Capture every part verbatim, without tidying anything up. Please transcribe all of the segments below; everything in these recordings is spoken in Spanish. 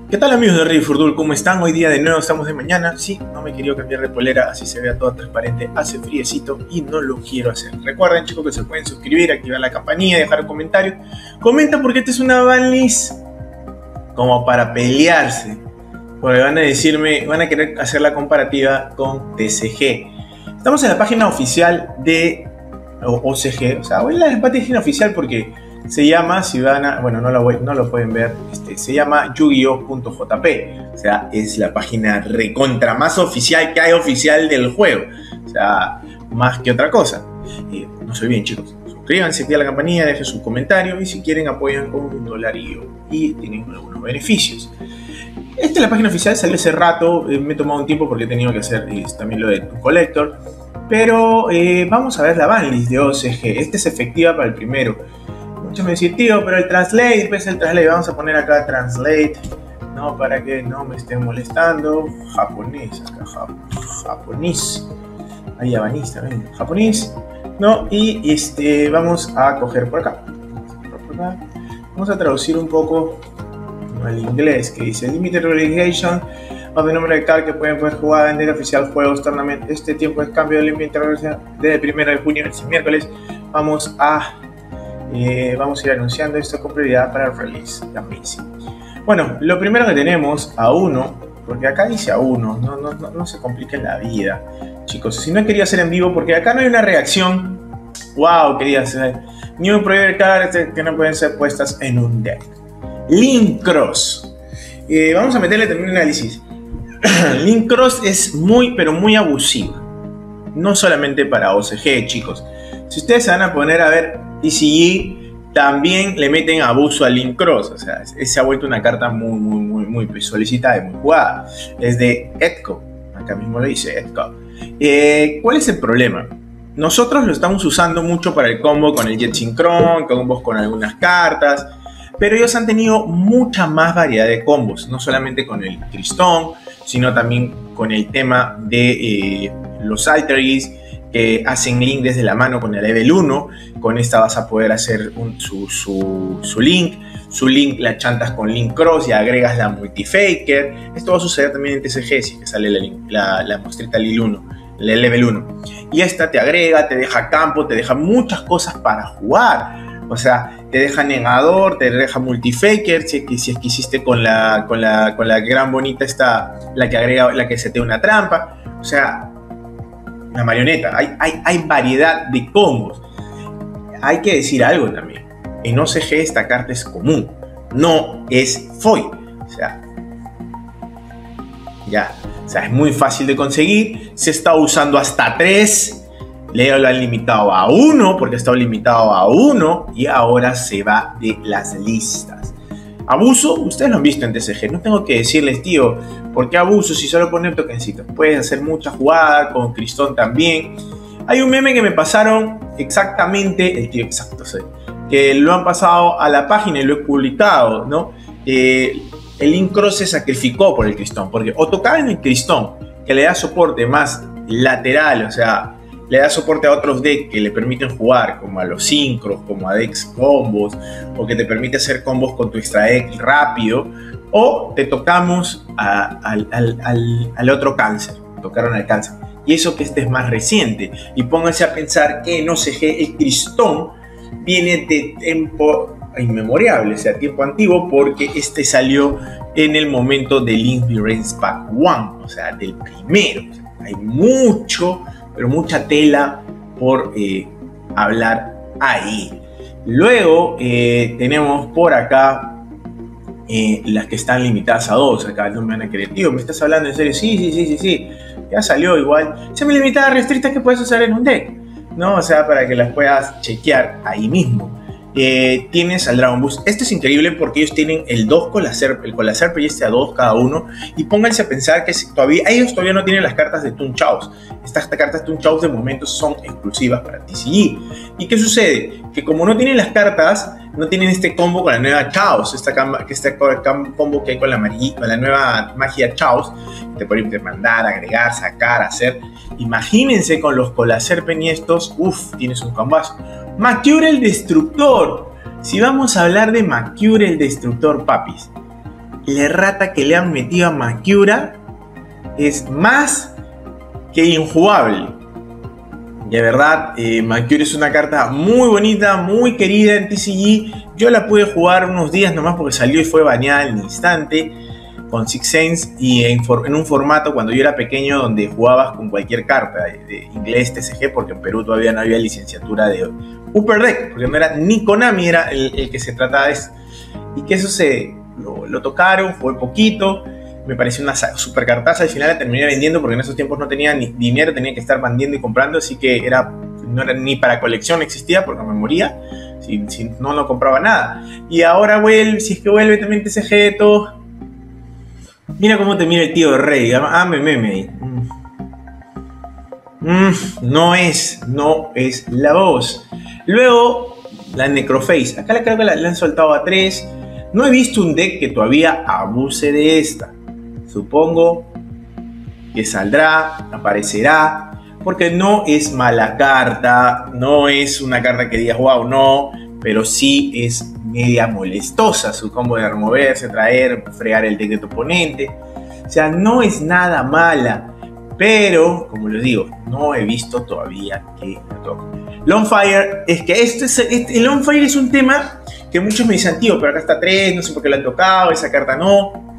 ¿Qué tal amigos de Rey Furdul? ¿Cómo están? Hoy día de nuevo estamos de mañana. Sí, no me quería cambiar de polera, así se vea todo transparente. Hace friecito y no lo quiero hacer. Recuerden, chicos, que se pueden suscribir, activar la campanilla, dejar un comentario. Comenta porque esta es una banlist como para pelearse. Porque van a decirme, van a querer hacer la comparativa con T C G. Estamos en la página oficial de O C G. O sea, voy a la página oficial porque se llama, si van a, bueno, no lo, voy, no lo pueden ver, este, se llama Yu-Gi-Oh punto J P. O sea, es la página recontra más oficial que hay oficial del juego. O sea, más que otra cosa. Eh, no se olviden, chicos, suscríbanse, activen la campanilla, dejen su comentario y si quieren apoyan con un dolarillo y tienen algunos beneficios. Esta es la página oficial, salió hace rato, eh, me he tomado un tiempo porque he tenido que hacer eh, también lo de Collector. Pero eh, vamos a ver la banlist de O C G. Esta es efectiva para el primero. Muchos me dicen, tío, pero el translate, pues el translate, vamos a poner acá translate, no, para que no me estén molestando. Japonés, acá, jap japonés, ahí abanista, ven, japonés, no, y este, vamos a coger por acá, por acá. Vamos a traducir un poco al inglés, que dice Limited Relegation of the número de cartas que pueden poder jugar en el oficial juegos tournament. Este tiempo es cambio de límite desde el primero de junio, el miércoles. Vamos a Eh, vamos a ir anunciando esto con prioridad para el release. Amazing. Bueno, lo primero que tenemos a uno, porque acá dice a uno, no, no, no, no se compliquen la vida, chicos. Si no quería hacer en vivo, porque acá no hay una reacción. Wow, quería hacer New Project Cards que no pueden ser puestas en un deck. Link Cross. Eh, vamos a meterle también un análisis. Link Cross es muy, pero muy abusiva. No solamente para O C G, chicos. Si ustedes se van a poner a ver T C G, también le meten abuso a Link Cross. O sea, se ha vuelto una carta muy, muy, muy, muy solicitada y muy jugada. Es de Edco. Acá mismo lo dice Edco. Eh, ¿Cuál es el problema? Nosotros lo estamos usando mucho para el combo con el Jet Synchron, combos con algunas cartas. Pero ellos han tenido mucha más variedad de combos. No solamente con el Crystone, sino también con el tema de eh, los Altergees, que hacen link desde la mano con el level uno. Con esta vas a poder hacer un, su, su, su link. Su link la chantas con Link Cross y agregas la Multifaker. Esto va a suceder también en T C G, si que sale la, la, la muestrita Lil uno, el level uno. Y esta te agrega, te deja campo, te deja muchas cosas para jugar. O sea, te deja negador, te deja Multifaker, si, si es que hiciste con la, con la, con la gran bonita esta, la que agrega, la que setea una trampa. O sea, una marioneta, hay, hay, hay variedad de combos. Hay que decir algo también. En O C G esta carta es común, no es foil. O sea, ya, o sea, es muy fácil de conseguir. Se está usando hasta tres. Leo lo han limitado a uno, porque estaba limitado a uno. Y ahora se va de las listas. Abuso, ustedes lo han visto en T C G. No tengo que decirles, tío, ¿por qué abuso si solo ponen tokencitos? Puedes hacer mucha jugada, con Crystone también. Hay un meme que me pasaron exactamente, el tío exacto, sí, que lo han pasado a la página y lo he publicado, ¿no? Eh, el Link Cross se sacrificó por el Crystone, porque o tocaba en el Crystone, que le da soporte más lateral, o sea, le da soporte a otros decks que le permiten jugar, como a los Synchros, como a decks combos, o que te permite hacer combos con tu extra deck rápido, o te tocamos a, al, al, al, al otro cáncer, tocaron al cáncer. Y eso que este es más reciente. Y pónganse a pensar que en O C G el Crystone viene de tiempo inmemorial, o sea, tiempo antiguo, porque este salió en el momento de Link Reigns Pack uno, o sea, del primero. O sea, hay mucho, pero mucha tela por eh, hablar ahí. Luego eh, tenemos por acá eh, las que están limitadas a dos. Acá no me van a querer, tío, ¿me estás hablando en serio? Sí, sí, sí, sí, sí. Ya salió igual. Se me limita a restrictas que puedes usar en un deck, ¿no? O sea, para que las puedas chequear ahí mismo. Eh, tienes al Dragon Boost. Esto es increíble porque ellos tienen el dos con la Serp, el con la Serp y este a dos cada uno. Y pónganse a pensar que si todavía, ellos todavía no tienen las cartas de Toon Chaos. Estas cartas de Toon Chaos de momento son exclusivas para T C G. ¿Y qué sucede? Que como no tienen las cartas, no tienen este combo con la nueva Chaos. Esta, este combo que hay con la, con la nueva magia Chaos. Te pueden mandar, agregar, sacar, hacer. Imagínense con los Colaserpen y estos. Uff, tienes un combazo. Macure el Destructor. Si vamos a hablar de Macure el Destructor, papis, la errata que le han metido a Makiura es más que injugable. De verdad, eh, Makiura es una carta muy bonita, muy querida en T C G. Yo la pude jugar unos días nomás porque salió y fue baneada al instante con Six Sense y en, for, en un formato cuando yo era pequeño donde jugabas con cualquier carta de, de inglés T C G, porque en Perú todavía no había licenciatura de Upper Deck, porque no era ni Konami, era el, el que se trataba de eso. Y que eso se lo, lo tocaron, fue poquito, me pareció una super cartaza. Al final la terminé vendiendo porque en esos tiempos no tenía ni dinero, tenía que estar vendiendo y comprando, así que era, no era ni para colección, existía porque me moría si, si no, no compraba nada. Y ahora vuelve, si es que vuelve también T C G, todo. Mira cómo te mira el tío Rey. Ah, me meme. Mm, no es, no es la voz. Luego, la Necroface. Acá creo que la, la han soltado a tres. No he visto un deck que todavía abuse de esta. Supongo que saldrá, aparecerá, porque no es mala carta. No es una carta que digas, wow, no. Pero sí es media molestosa su combo de removerse, traer, fregar el deck de tu oponente. O sea, no es nada mala, pero, como les digo, no he visto todavía que la toque. Longfire, es que este, es, este, el Longfire es un tema que muchos me dicen, tío, pero acá está tres, no sé por qué lo han tocado, esa carta no.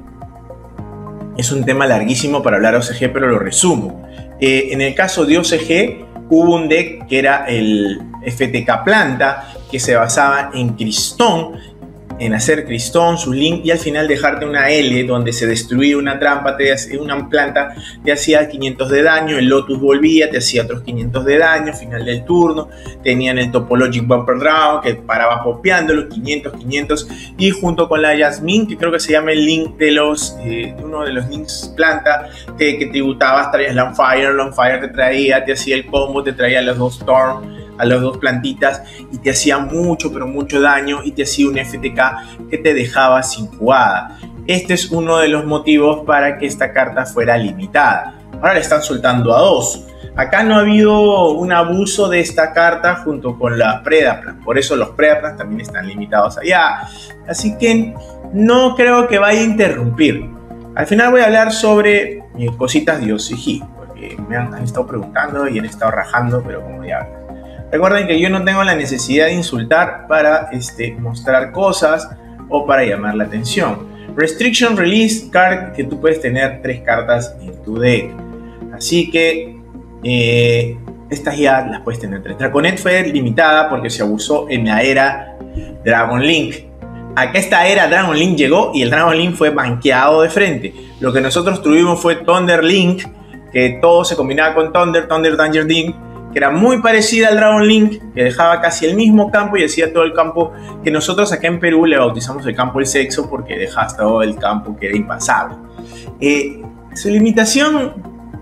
Es un tema larguísimo para hablar O C G, pero lo resumo. Eh, en el caso de O C G, hubo un deck que era el F T K Planta, que se basaba en Cristón, en hacer Cristón, su link, y al final dejarte una L donde se destruía una trampa, te hacía una planta, te hacía quinientos de daño, el Lotus volvía, te hacía otros quinientos de daño, final del turno, tenían el Topologic Bumper Dragon, que paraba popeándolo, quinientos, quinientos, y junto con la Jasmine, que creo que se llama el link de los, eh, uno de los links planta, que, que tributabas, traías Longfire, Longfire te traía, te hacía el combo, te traía los dos Storm, a las dos plantitas, y te hacía mucho, pero mucho daño, y te hacía un F T K que te dejaba sin jugada. Este es uno de los motivos para que esta carta fuera limitada. Ahora le están soltando a dos. Acá no ha habido un abuso de esta carta junto con la Predaplan, por eso los Predaplan también están limitados allá. Así que no creo que vaya a interrumpir. Al final voy a hablar sobre eh, cositas de O C G, porque me han, han estado preguntando y han estado rajando, pero como ya... Recuerden que yo no tengo la necesidad de insultar para este, mostrar cosas o para llamar la atención. Restriction Release Card, que tú puedes tener tres cartas en tu deck. Así que eh, estas ya las puedes tener tres. Draconet fue limitada porque se abusó en la era Dragon Link. Acá esta era Dragon Link llegó y el Dragon Link fue banqueado de frente. Lo que nosotros tuvimos fue Thunder Link, que todo se combinaba con Thunder, Thunder Danger Link, que era muy parecida al Dragon Link, que dejaba casi el mismo campo y hacía todo el campo que nosotros acá en Perú le bautizamos el campo del sexo, porque dejaba todo el campo que era impasable. Eh, su limitación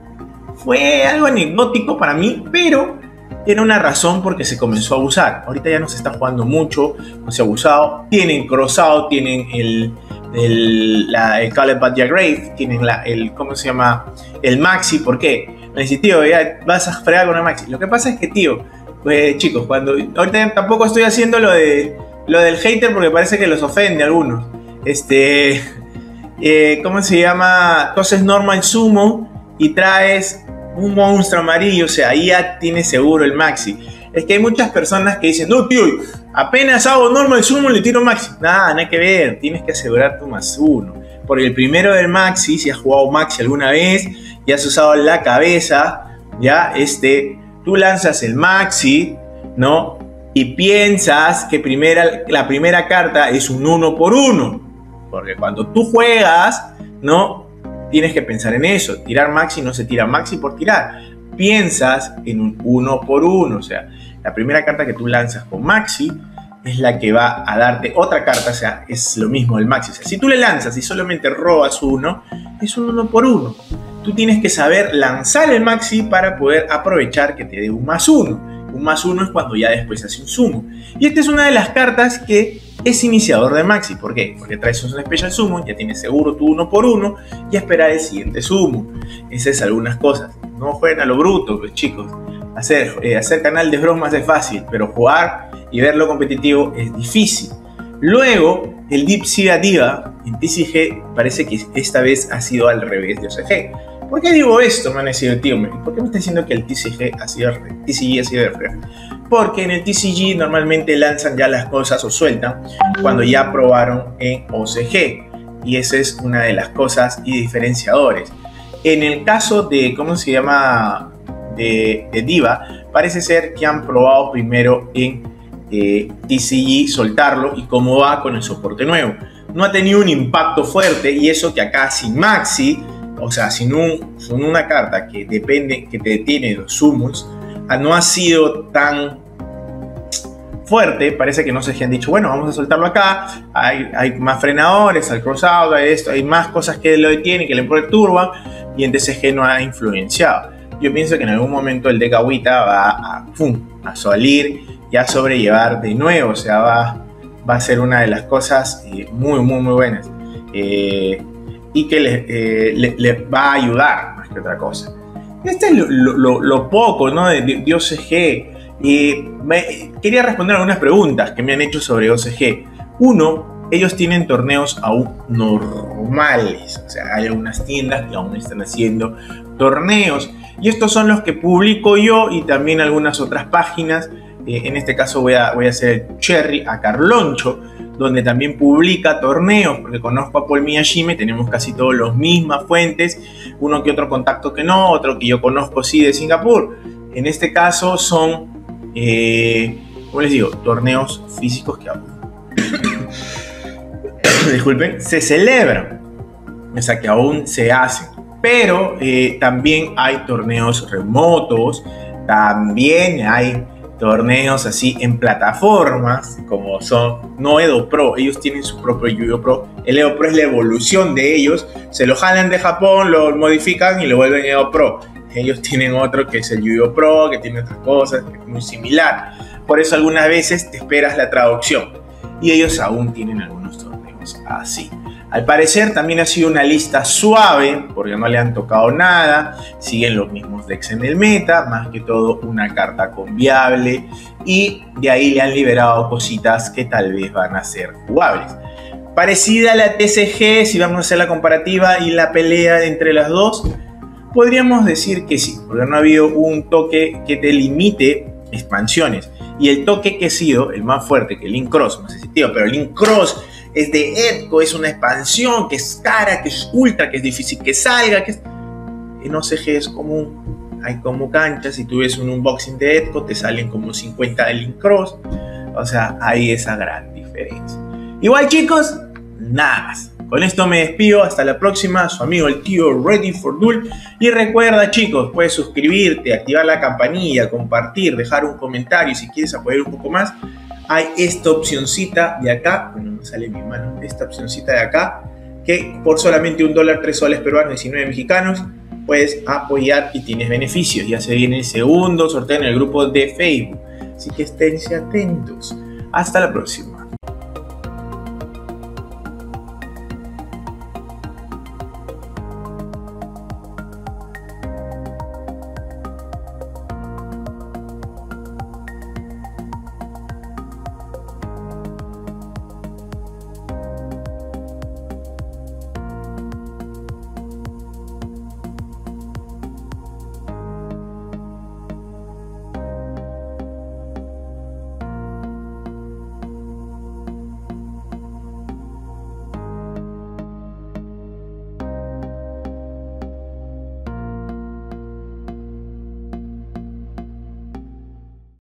fue algo anecdótico para mí, pero era una razón porque se comenzó a abusar. Ahorita ya no se está jugando mucho, no se ha abusado. Tienen Crossout, tienen el, el, la, el Call of Bad Grave, tienen la, el, ¿cómo se llama? El Maxi. ¿Por qué? Me dice, tío, ya vas a fregar con el Maxi. Lo que pasa es que, tío, pues, chicos, cuando ahorita tampoco estoy haciendo lo de lo del hater porque parece que los ofende a algunos. Este, eh, ¿cómo se llama? Entonces normal sumo y traes un monstruo amarillo, o sea, ahí ya tienes seguro el Maxi. Es que hay muchas personas que dicen, no, tío, apenas hago normal sumo le tiro Maxi. Nada, nada que ver, tienes que asegurar tu más uno. Porque el primero del Maxi, si has jugado Maxi alguna vez y has usado la cabeza, ya, este, tú lanzas el Maxi, ¿no? Y piensas que primera, la primera carta es un uno por uno. Porque cuando tú juegas, ¿no? Tienes que pensar en eso. Tirar Maxi no se tira Maxi por tirar. Piensas en un uno por uno. O sea, la primera carta que tú lanzas con Maxi es la que va a darte otra carta. O sea, es lo mismo del Maxi. O sea, si tú le lanzas y solamente robas uno, es un uno por uno. Tú tienes que saber lanzar el Maxi para poder aprovechar que te dé un más uno. Un más uno es cuando ya después hace un sumo. Y esta es una de las cartas que es iniciador de Maxi. ¿Por qué? Porque traes un Special Summon, ya tienes seguro tu uno por uno y esperar el siguiente sumo. Esas es algunas cosas. No jueguen a lo bruto, pues, chicos. Hacer, eh, hacer canal de bromas es fácil, pero jugar y verlo competitivo es difícil. Luego, el D I P sigue a DIVA, en T C G parece que esta vez ha sido al revés de O C G. ¿Por qué digo esto? Me han decidido, tío, ¿por qué me está diciendo que el T C G ha sido al revés? T C G ha sido al revés. Porque en el T C G normalmente lanzan ya las cosas o sueltan cuando ya probaron en O C G. Y esa es una de las cosas y diferenciadores. En el caso de, ¿cómo se llama? De, de DIVA, parece ser que han probado primero en eh, T C G soltarlo y cómo va con el soporte nuevo. No ha tenido un impacto fuerte, y eso que acá sin Maxi, o sea, sin, un, sin una carta que depende, que te detiene los summons, no ha sido tan fuerte. Parece que no se han dicho, bueno, vamos a soltarlo acá, hay, hay más frenadores, hay crossout, hay esto, hay más cosas que lo detienen, que le perturban, y en T C G no ha influenciado. Yo pienso que en algún momento el deck agüita va a, pum, a salir y a sobrellevar de nuevo, o sea, va, va a ser una de las cosas eh, muy, muy, muy buenas, eh, y que le, eh, le, le va a ayudar más que otra cosa. Este es lo, lo, lo poco, ¿no? de, de O C G. Y me, quería responder algunas preguntas que me han hecho sobre O C G. Uno, ellos tienen torneos aún normales, o sea, hay algunas tiendas que aún están haciendo torneos, y estos son los que publico yo y también algunas otras páginas. Eh, en este caso voy a, voy a hacer el Cherry a Carloncho, donde también publica torneos, porque conozco a Paul Miyashime, tenemos casi todos las mismas fuentes, uno que otro contacto que no, otro que yo conozco sí de Singapur. En este caso son, eh, ¿cómo les digo? Torneos físicos que aún, disculpen, se celebran, o sea que aún se hacen, pero eh, también hay torneos remotos, también hay torneos así en plataformas como son no Edo Pro. Ellos tienen su propio Yu-Gi-Oh Pro. El Edo Pro es la evolución de ellos, se lo jalan de Japón, lo modifican y lo vuelven Edo Pro. Ellos tienen otro que es el Yu-Gi-Oh Pro, que tiene otras cosas, que es muy similar. Por eso algunas veces te esperas la traducción, y ellos aún tienen algunos torneos así. Al parecer también ha sido una lista suave, porque no le han tocado nada, siguen los mismos decks en el meta, más que todo una carta conviable, y de ahí le han liberado cositas que tal vez van a ser jugables. Parecida a la T C G, si vamos a hacer la comparativa y la pelea entre las dos, podríamos decir que sí, porque no ha habido un toque que te limite expansiones. Y el toque que ha sido el más fuerte, que Link Cross, no sé si tío, pero Link Cross es de Edco, es una expansión que es cara, que es ultra, que es difícil que salga, que es... en O C G es común, hay como canchas, si tú ves un unboxing de Edco te salen como cincuenta de Link Cross, o sea, hay esa gran diferencia. Igual chicos, nada más. Con esto me despido, hasta la próxima, su amigo el tío Ready for Duel. Y recuerda chicos, puedes suscribirte, activar la campanilla, compartir, dejar un comentario si quieres apoyar un poco más. Hay esta opcioncita de acá, bueno, me sale en mi mano, esta opcioncita de acá, que por solamente un dólar, tres soles peruanos, diecinueve mexicanos, puedes apoyar y tienes beneficios. Ya se viene el segundo sorteo en el grupo de Facebook, así que esténse atentos. Hasta la próxima.